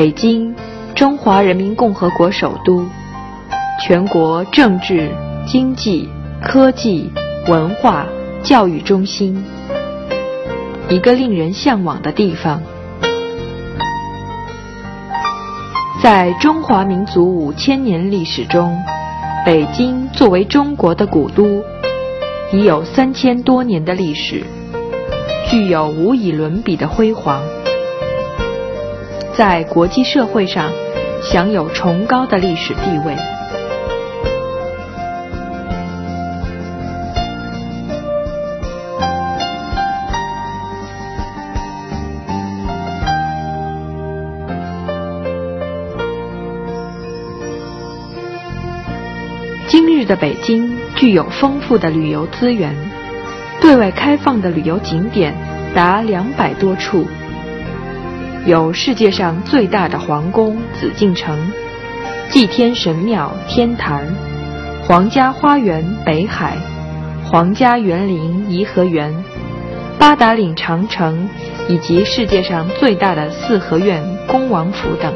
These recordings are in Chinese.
北京，中华人民共和国首都，全国政治、经济、科技、文化、教育中心，一个令人向往的地方。在中华民族5000年历史中，北京作为中国的古都，已有3000多年的历史，具有无以伦比的辉煌，在国际社会上享有崇高的历史地位。今日的北京具有丰富的旅游资源，对外开放的旅游景点达200多处，有世界上最大的皇宫紫禁城、祭天神庙天坛、皇家花园北海、皇家园林颐和园、八达岭长城以及世界上最大的四合院恭王府等。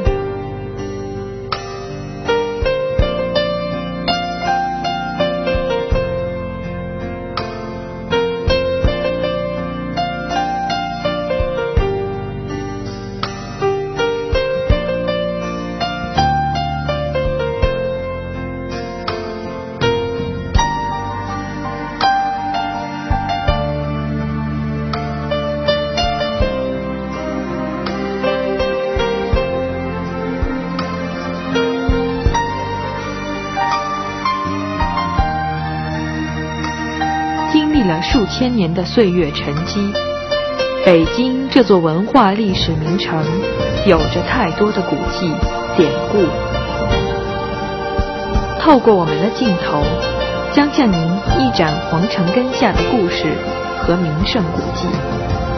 经历了数千年的岁月沉积，北京这座文化历史名城有着太多的古迹典故。透过我们的镜头，将向您一展皇城根下的故事和名胜古迹。